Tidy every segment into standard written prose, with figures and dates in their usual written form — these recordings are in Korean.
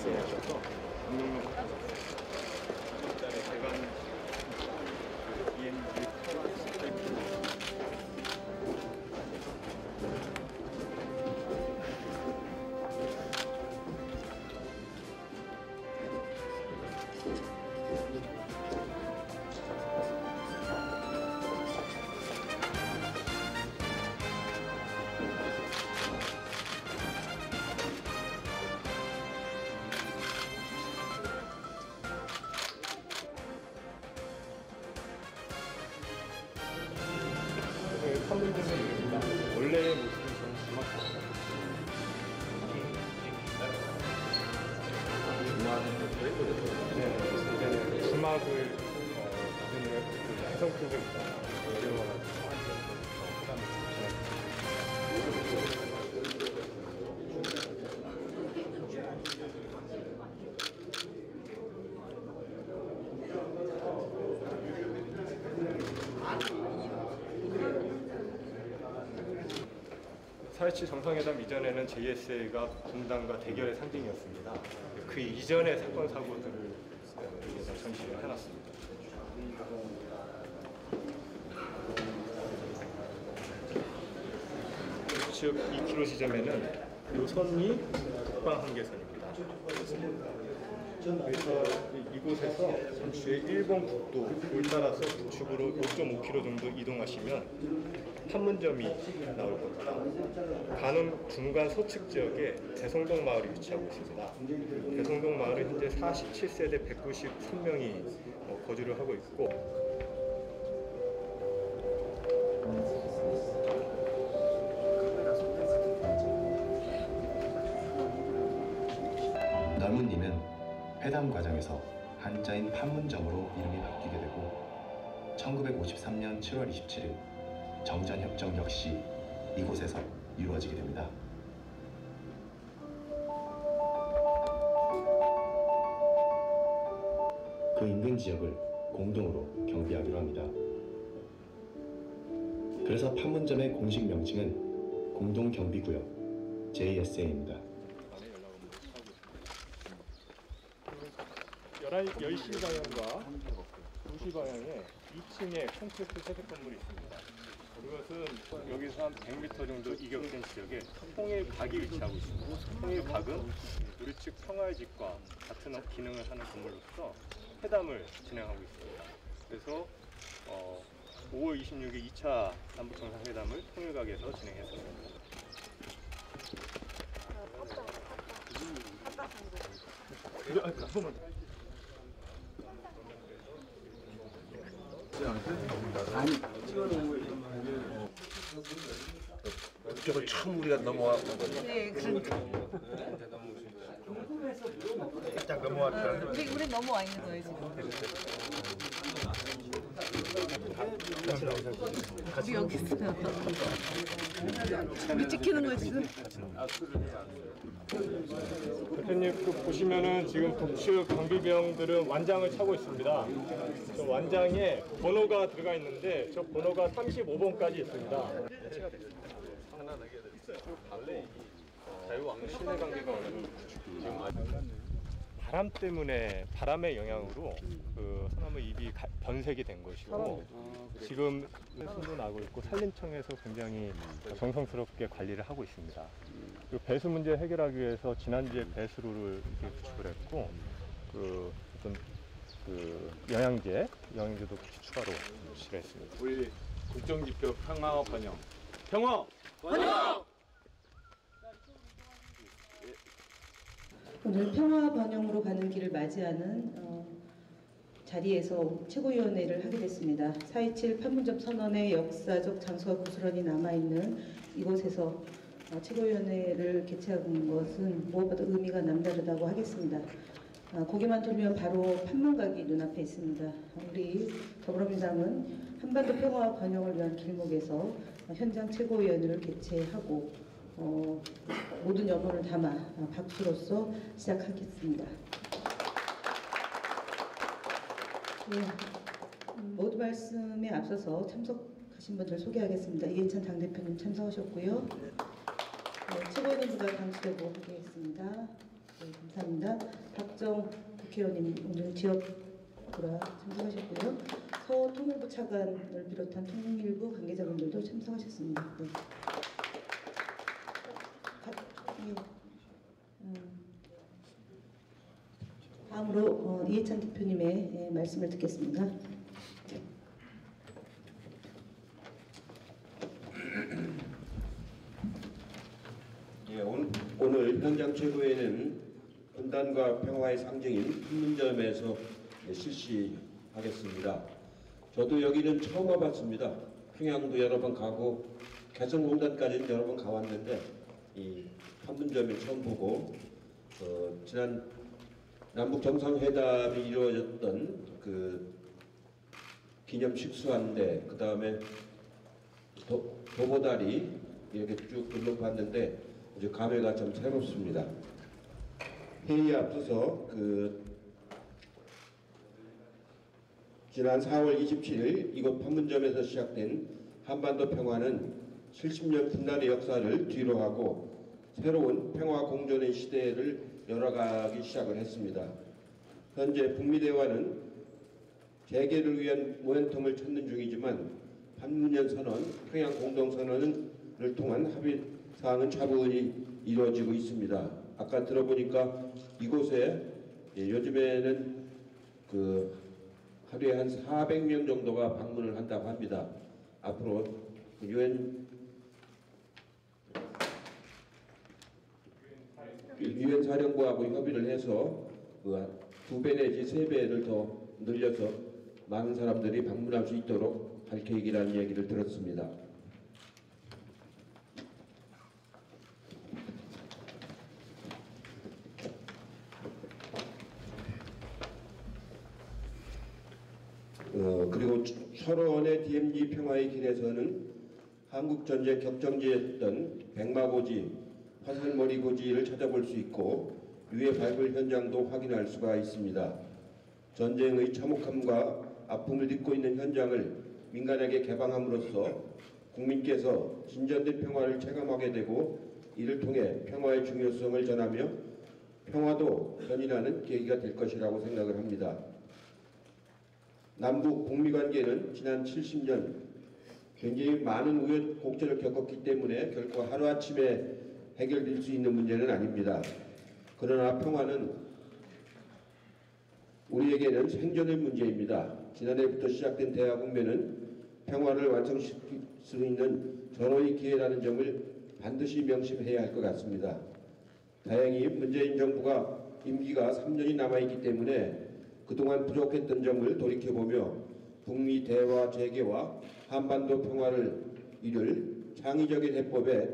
말씀하셔서 운동을 받으셨어요. 일단에 대관 EMG 판문점의 이름입니다. 원래의 모습은 저는 정확합니다. 네, 주막을 나중에 해성 쪽에 있다가 내려와가지고 사람을 사이치 정상회담 이전에는 JSA가 분단과 대결의 상징이었습니다. 그 이전의 사건 사고들을 여기서 전시를 해놨습니다. 즉 2km 지점에는 이 선이 북방 한계선입니다. 그래서 이곳에서 전주의 일본 국도를 따라서 북측으로 5.5km 정도 이동하시면 판문점이 나올 겁니다. 가는 중간 서측 지역에 대성동 마을이 위치하고 있습니다. 대성동 마을은 현재 47세대 193명이 거주를 하고 있고, 널문리는 회담 과정에서 한자인 판문점으로 이름이 바뀌게 되고 1953년 7월 27일 정전협정 역시 이곳에서 이루어지게 됩니다. 그 인근 지역을 공동으로 경비하기로 합니다. 그래서 판문점의 공식 명칭은 공동경비구역 JSA입니다. 10시 방향과 2시 방향에 2층에 콘크리트 세대 건물이 있습니다. 이것은 여기서 한 100m 정도 이격된 지역에 통일각이 위치하고 있습니다. 통일각은 우리 측 평화의 집과 같은 기능을 하는 건물로서 회담을 진행하고 있습니다. 그래서 5월 26일 2차 남북정상회담을 통일각에서 진행했습니다. 아니 이쪽을 처음 우리가 넘어왔던 거죠. 네, 그러니까. 살짝 넘어왔다. 우리 넘어와 있는 거예요 지금. 우리 여기 있어요. 우리 찍히는 거야 지금. 대표님 보시면은 지금 북측 경비병들은 완장을 차고 있습니다. 저 완장에 번호가 들어가 있는데 저 번호가 35번까지 있습니다. 해체가 됐습니다. 편안하게 있어요. 발레 자유왕 실내 관계가 어느 바람 때문에 바람의 영향으로 그 소나무 잎이 변색이 된 것이고 지금 손도 나고 있고 산림청에서 굉장히 정성스럽게 관리를 하고 있습니다. 그 배수 문제 해결하기 위해서 지난주에 배수로를 이렇게 구축을 했고 그 어떤 그 영양제도 추가로 구축을 했습니다. 우리 국정지표 평화 번영. 평화! 번영! 오늘 평화 번영으로 가는 길을 맞이하는 자리에서 최고위원회를 하게 됐습니다. 4.27 판문점 선언의 역사적 장소가 고스란히 남아있는 이곳에서 최고위원회를 개최한 것은 무엇보다 의미가 남다르다고 하겠습니다. 고개만 돌면 바로 판문각이 눈앞에 있습니다. 우리 더불어민주당은 한반도 평화와 번영을 위한 길목에서 현장 최고위원회를 개최하고 모든 염원을 담아 박수로서 시작하겠습니다. 네, 모두 말씀에 앞서서 참석하신 분들 소개하겠습니다. 이인찬 당대표님 참석하셨고요. 네, 최고위원들과 당수되고 하겠습니다. 네, 감사합니다. 박정 국회의원님 오늘 지역구라 참석하셨고요. 서 통일부 차관을 비롯한 통일부 관계자분들도 참석하셨습니다. 네. 예. 다음으로 이해찬 대표님의 말씀을 듣겠습니다. 예, 오늘 현장 최고회는 분단과 평화의 상징인 판문점에서 실시하겠습니다. 저도 여기는 처음 와봤습니다. 평양도 여러 번 가고 개성공단까지는 여러 번 가봤는데 이 판문점을 처음 보고 지난 남북 정상회담이 이루어졌던 그 기념 식수한데 그 다음에 도보다리 이렇게 쭉 둘러봤는데 이제 감회가 좀 새롭습니다. 회의에 앞서서 지난 4월 27일 이곳 판문점에서 시작된 한반도 평화는 70년 분단의 역사를 뒤로하고 새로운 평화 공존의 시대를 열어가기 시작을 했습니다. 현재 북미 대화는 재개를 위한 모멘텀을 찾는 중이지만 판문점 선언, 평양 공동선언을 통한 합의 사항은 차분히 이루어지고 있습니다. 아까 들어보니까 이곳에 요즘에는 하루에 한 400명 정도가 방문을 한다고 합니다. 앞으로 유엔 사령부하고 협의를 해서 2배 내지 3배를 더 늘려서 많은 사람들이 방문할 수 있도록 할 계획이라는 얘기를 들었습니다. 그리고 철원의 DMZ 평화의 길에서는 한국전쟁 격정지였던 백마고지, 화살머리고지를 찾아볼 수 있고 유해 발굴 현장도 확인할 수가 있습니다. 전쟁의 참혹함과 아픔을 딛고 있는 현장을 민간에게 개방함으로써 국민께서 진전된 평화를 체감하게 되고 이를 통해 평화의 중요성을 전하며 평화도 견인하는 계기가 될 것이라고 생각을 합니다. 남북 북미 관계는 지난 70년 굉장히 많은 우여곡절을 겪었기 때문에 결코 하루아침에 해결될 수 있는 문제는 아닙니다. 그러나 평화는 우리에게는 생존의 문제입니다. 지난해부터 시작된 대화 국면은 평화를 완성시킬 수 있는 절호의 기회라는 점을 반드시 명심해야 할 것 같습니다. 다행히 문재인 정부가 임기가 3년이 남아있기 때문에 그동안 부족했던 점을 돌이켜보며 북미 대화 재개와 한반도 평화를 이룰 창의적인 해법에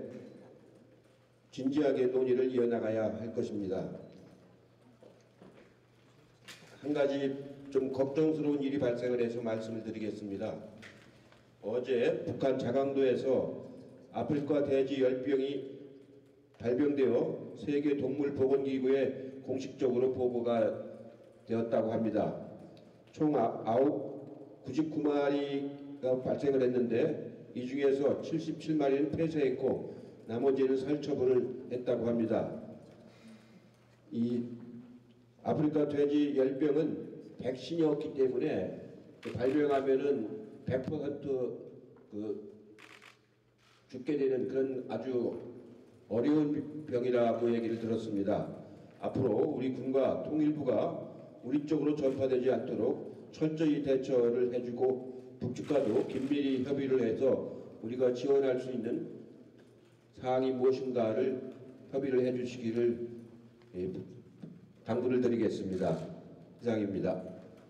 진지하게 논의를 이어나가야 할 것입니다. 한 가지 좀 걱정스러운 일이 발생을 해서 말씀을 드리겠습니다. 어제 북한 자강도에서 아프리카 돼지 열병이 발병되어 세계동물보건기구에 공식적으로 보고가 되었다고 합니다. 총 99마리가 발생을 했는데 이 중에서 77마리는 폐쇄했고 나머지는 살처분을 했다고 합니다. 이 아프리카 돼지 열병은 백신이 없기 때문에 발병하면은 100% 죽게 되는 그런 아주 어려운 병이라고 얘기를 들었습니다. 앞으로 우리 군과 통일부가 우리 쪽으로 전파되지 않도록 철저히 대처를 해주고 북측과도 긴밀히 협의를 해서 우리가 지원할 수 있는 사항이 무엇인가를 협의를 해주시기를 당부를 드리겠습니다. 이상입니다.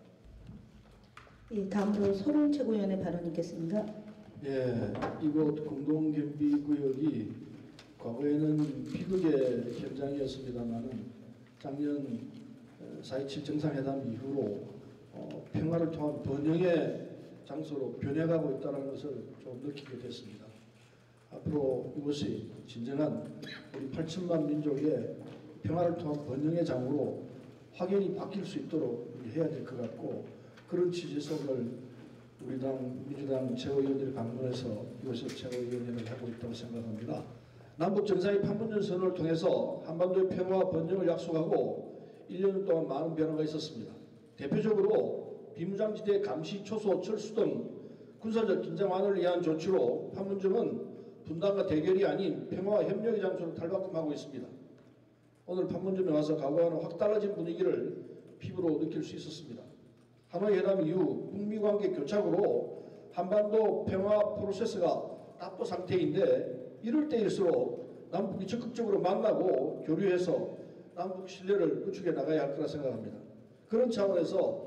예, 다음으로 서른 최고위원의 발언 있겠습니다. 예, 이곳 공동경비구역이 과거에는 비극의 현장이었습니다만은 작년 4.27 정상회담 이후로 평화를 통한 번영의 장소로 변해가고 있다는 것을 좀 느끼게 됐습니다. 앞으로 이곳이 진정한 우리 8천만 민족의 평화를 통한 번영의 장으로 확연히 바뀔 수 있도록 해야 될 것 같고 그런 취지성을 우리 당 민주당 최고위원들이 방문해서 이곳에서 최고위원회를 하고 있다고 생각합니다. 남북 정상의 판문점 선언을 통해서 한반도의 평화와 번영을 약속하고 1년 동안 많은 변화가 있었습니다. 대표적으로 비무장지대 감시, 초소, 철수 등 군사적 긴장 완화를 위한 조치로 판문점은 분단과 대결이 아닌 평화와 협력의 장소로 탈바꿈하고 있습니다. 오늘 판문점에 와서 과거와는 확 달라진 분위기를 피부로 느낄 수 있었습니다. 하노이 회담 이후 북미 관계 교착으로 한반도 평화 프로세스가 답보 상태인데 이럴 때일수록 남북이 적극적으로 만나고 교류해서 남북 신뢰를 구축해 나가야 할 거라 생각합니다. 그런 차원에서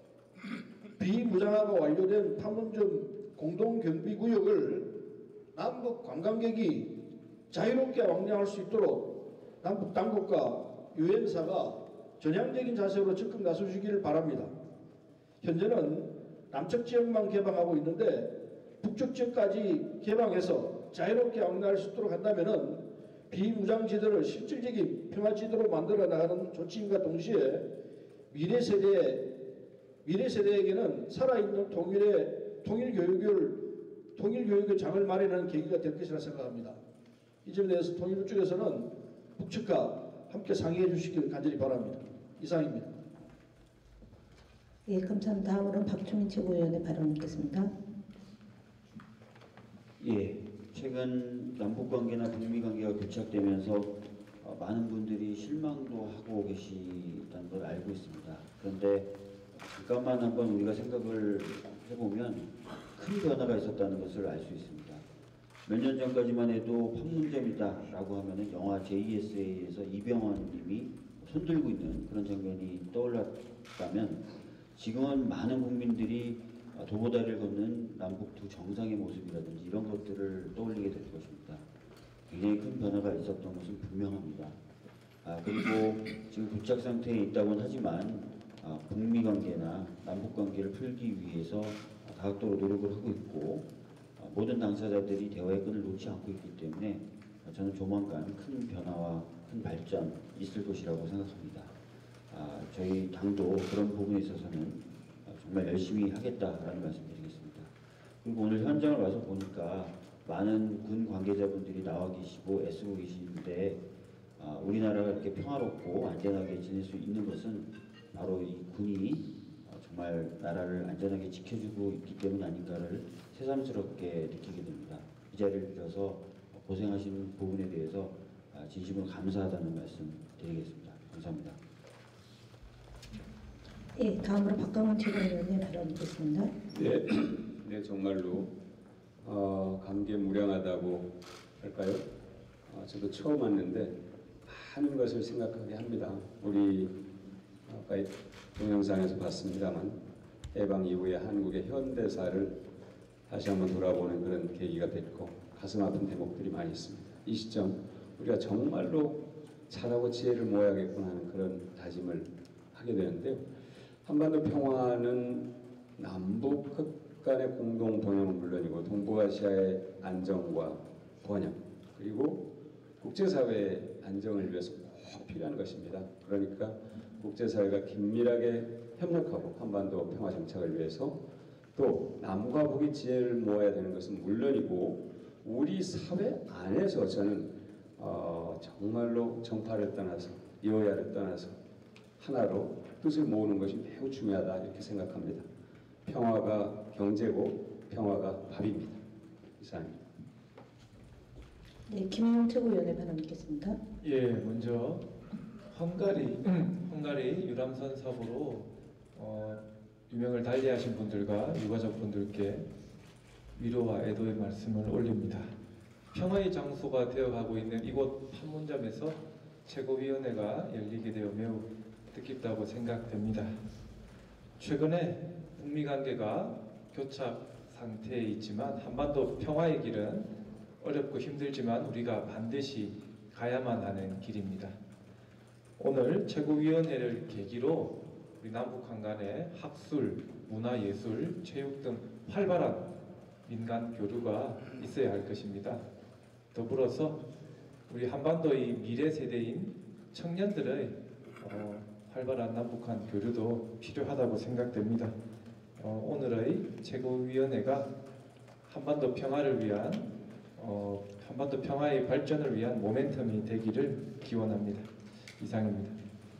비무장화가 완료된 판문점 공동경비구역을 남북 관광객이 자유롭게 왕래할 수 있도록 남북 당국과 유엔사가 전향적인 자세로 적극 나서주기를 바랍니다. 현재는 남측 지역만 개방하고 있는데 북쪽 지역까지 개방해서 자유롭게 왕래할 수 있도록 한다면 비무장지대를 실질적인 평화지대로 만들어 나가는 조치임과 동시에 미래 세대에게는 살아있는 통일교육의 장을 마련하는 계기가 될 것이라 생각합니다. 이 점에 대해서 통일부 쪽에서는 북측과 함께 상의해 주시길 간절히 바랍니다. 이상입니다. 예, 감사합니다. 다음으로는 박주민 최고위원의 발언 듣겠습니다. 예, 최근 남북관계나 북미관계가 교착되면서 많은 분들이 실망도 하고 계시다는 걸 알고 있습니다. 그런데 잠깐만 한번 우리가 생각을 해보면 큰 변화가 있었다는 것을 알 수 있습니다. 몇 년 전까지만 해도 판문점이다라고 하면은 영화 JSA에서 이병헌님이 손들고 있는 그런 장면이 떠올랐다면 지금은 많은 국민들이 도보다리를 걷는 남북 두 정상의 모습이라든지 이런 것들을 떠올리게 될 것입니다. 굉장히 큰 변화가 있었던 것은 분명합니다. 그리고 지금 교착 상태에 있다고는 하지만 북미 관계나 남북 관계를 풀기 위해서 다각도로 노력을 하고 있고 모든 당사자들이 대화의 끈을 놓지 않고 있기 때문에 저는 조만간 큰 변화와 큰 발전 있을 것이라고 생각합니다. 저희 당도 그런 부분에 있어서는 정말 열심히 하겠다라는 말씀드리겠습니다. 그리고 오늘 현장을 와서 보니까 많은 군 관계자분들이 나와 계시고 애쓰고 계시는데 우리나라가 이렇게 평화롭고 안전하게 지낼 수 있는 것은 바로 이 군이 정말 나라를 안전하게 지켜주고 있기 때문 아닌가를 새삼스럽게 느끼게 됩니다. 이 자리를 빌어서 고생하시는 부분에 대해서 진심으로 감사하다는 말씀 드리겠습니다. 감사합니다. 예, 다음으로 박강원 최고위원의 발언 듣겠습니다. 네, 정말로 감개무량하다고 할까요? 저도 처음 왔는데 많은 것을 생각하게 합니다. 우리 아까 동영상에서 봤습니다만 해방 이후에 한국의 현대사를 다시 한번 돌아보는 그런 계기가 됐고 가슴 아픈 대목들이 많이 있습니다. 이 시점 우리가 정말로 잘하고 지혜를 모아야겠구나 하는 그런 다짐을 하게 되는데요. 한반도 평화는 남북 간의 공동 동행은 물론이고 동북아시아의 안정과 번영 그리고 국제사회의 안정을 위해서 꼭 필요한 것입니다. 그러니까 국제사회가 긴밀하게 협력하고 한반도 평화 정착을 위해서 또 남과 북의 지혜를 모아야 되는 것은 물론이고 우리 사회 안에서 저는 정말로 정파를 떠나서 여야를 떠나서 하나로 뜻을 모으는 것이 매우 중요하다 이렇게 생각합니다. 평화가 경제고 평화가 밥입니다. 이상입니다. 네, 김용 최고위원의 발언 듣겠습니다. 예, 먼저 헝가리 유람선 사고로 유명을 달리하신 분들과 유가족분들께 위로와 애도의 말씀을 올립니다. 평화의 장소가 되어가고 있는 이곳 판문점에서 최고위원회가 열리게 되어 매우 뜻깊다고 생각됩니다. 최근에 북미 관계가 교착 상태에 있지만 한반도 평화의 길은 어렵고 힘들지만 우리가 반드시 가야만 하는 길입니다. 오늘 최고위원회를 계기로 우리 남북한 간의 학술, 문화예술, 체육 등 활발한 민간 교류가 있어야 할 것입니다. 더불어서 우리 한반도의 미래 세대인 청년들의 활발한 남북한 교류도 필요하다고 생각됩니다. 오늘의 최고위원회가 한반도 평화를 위한 한반도 평화의 발전을 위한 모멘텀이 되기를 기원합니다. 이상입니다.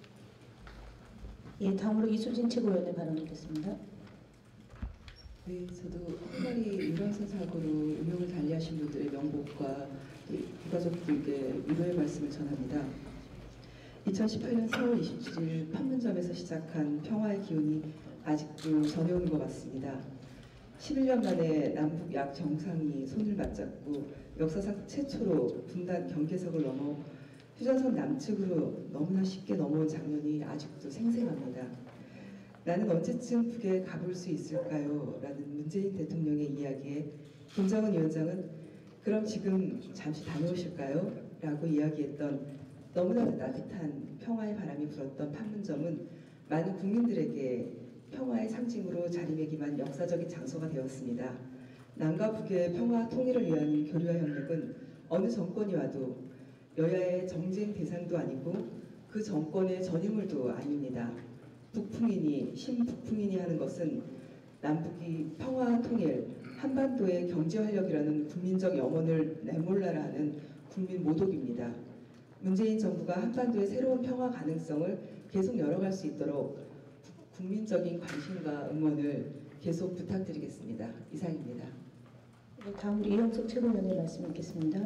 예, 다음으로 이수진 최고위원의 발언 듣겠습니다. 네, 저도 헝가리 유람선 사고로 운명을 달리하신 분들의 명복과 유가족들께 위로의 말씀을 전합니다. 2018년 4월 27일 판문점에서 시작한 평화의 기운이 아직도 전해오는 것 같습니다. 11년 만에 남북 약 정상이 손을 맞잡고 역사상 최초로 분단 경계석을 넘어 휴전선 남측으로 너무나 쉽게 넘어온 장면이 아직도 생생합니다. 나는 언제쯤 북에 가볼 수 있을까요? 라는 문재인 대통령의 이야기에 김정은 위원장은 그럼 지금 잠시 다녀오실까요? 라고 이야기했던 너무나도 따뜻한 평화의 바람이 불었던 판문점은 많은 국민들에게 평화의 상징으로 자리매김한 역사적인 장소가 되었습니다. 남과 북의 평화 통일을 위한 교류와 협력은 어느 정권이 와도 여야의 정쟁 대상도 아니고 그 정권의 전유물도 아닙니다. 북풍이니 신북풍이니 하는 것은 남북이 평화 통일, 한반도의 경제활력이라는 국민적 염원을 내몰라라 하는 국민 모독입니다. 문재인 정부가 한반도의 새로운 평화 가능성을 계속 열어갈 수 있도록 국민적인 관심과 응원을 계속 부탁드리겠습니다. 이상입니다. 네, 다음으로 이영석 최고위원의 말씀 듣겠습니다.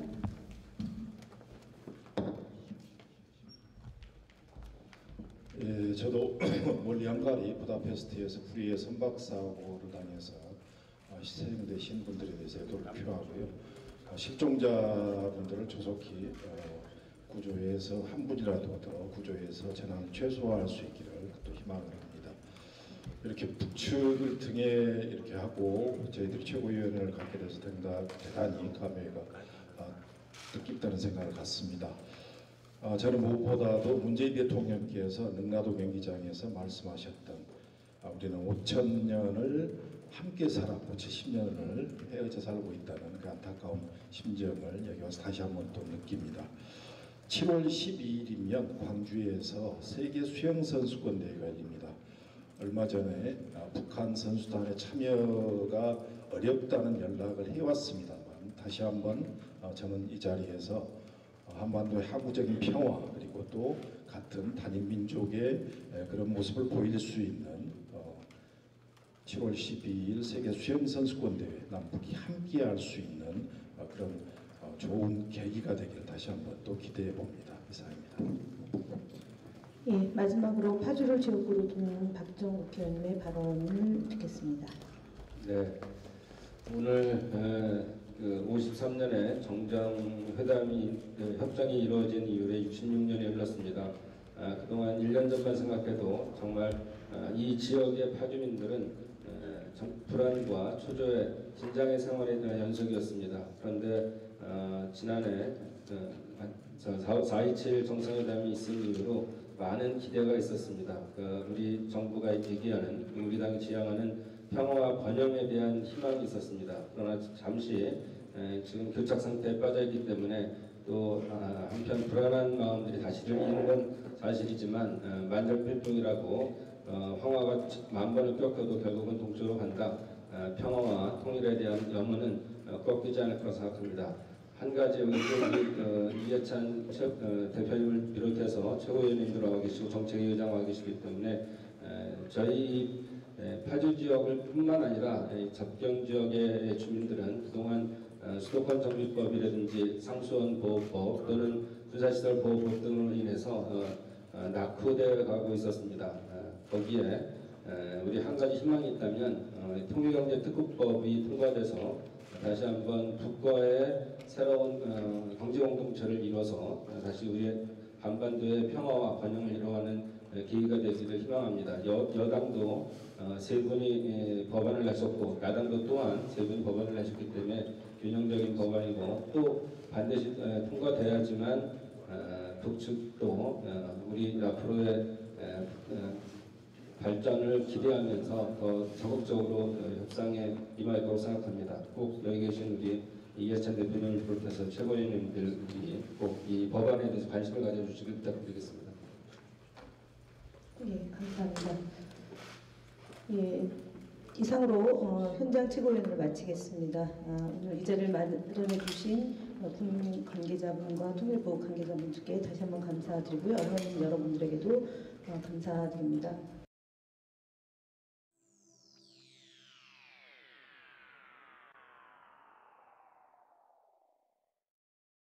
예, 저도 멀리 헝가리 부다페스트에서 불의의 선박 사고를 당해서 희생되신 분들에 대해서 애도를 표하고요. 실종자분들을 조속히 구조해서 한 분이라도 더 구조해서 재난을 최소화할 수 있기를 또 희망을 합니다. 이렇게 북측을 등에 이렇게 하고 저희들이 최고위원회를 갖게 돼서 대단히 감회가 뜻깊다는 생각을 갖습니다. 저는 무엇보다도 문재인 대통령께서 능라도 경기장에서 말씀하셨던 우리는 5,000년을 함께 살았고 70년을 헤어져 살고 있다는 그 안타까운 심정을 여기 와서 다시 한번 또 느낍니다. 7월 12일이면 광주에서 세계 수영선수권 대회가 열립니다. 얼마 전에 북한 선수단의 참여가 어렵다는 연락을 해왔습니다만 다시 한번 저는 이 자리에서 한반도의 항구적인 평화 그리고 또 같은 단일민족의 그런 모습을 보일 수 있는 7월 12일 세계 수영선수권대회 남북이 함께할 수 있는 그런 좋은 계기가 되기를 다시 한번 또 기대해 봅니다. 이상입니다. 예, 마지막으로 파주를 지역구로 두는 박정 국회의원의 발언을 듣겠습니다. 네, 오늘 그 53년에 정정회담이 협정이 이루어진 이후에 66년이 흘렀습니다. 그동안 1년 전만 생각해도 정말 이 지역의 파주민들은 불안과 초조의 긴장의 생활의 연속이었습니다. 그런데 지난해 4.27 정상회담이 있은 이후로 많은 기대가 있었습니다. 우리 정부가 얘기하는 우리 당이 지향하는 평화와 번영에 대한 희망이 있었습니다. 그러나 잠시 지금 교착 상태에 빠져있기 때문에 또 한편 불안한 마음들이 다시를 이루는 건 사실이지만 만절필통이라고 황화가 만번을 꺾여도 결국은 동쪽으로 간다. 평화와 통일에 대한 염원은 꺾이지 않을 거라 생각합니다. 한 가지 우리 이해찬 대표님을 비롯해서 최고위원님들 와 계시고 정책위의장 와 계시기 때문에 저희 파주 지역을 뿐만 아니라 접경 지역의 주민들은 그동안 수도권 정비법이라든지 상수원 보호법 또는 군사시설 보호법 등으로 인해서 낙후되어 가고 있었습니다. 거기에 우리 한 가지 희망이 있다면 통일경제특구법이 통과돼서 다시 한번 북과의 새로운 경제공동체를 이뤄서 다시 우리의 한반도의 평화와 번영을 이루어가는 계기가 되기를 희망합니다. 여당도 세 분이 법안을 내셨고 야당도 또한 세 분이 법안을 내셨기 때문에 균형적인 법안이고 또 반드시 통과돼야지만 북측도 우리 앞으로의 발전을 기대하면서 더 적극적으로 협상에 임할 거라고 생각합니다. 꼭 여기 계신 우리 이해찬 대표님을 비롯해서 최고위원님들이 꼭 이 법안에 대해서 관심을 가져주시길 부탁드리겠습니다. 예, 감사합니다. 예, 이상으로 현장 최고위원을 마치겠습니다. 오늘 이 자리를 마련해 주신 군 관계자분과 통일부 관계자분들께 다시 한번 감사드리고요. 언론 여러분들에게도 감사드립니다.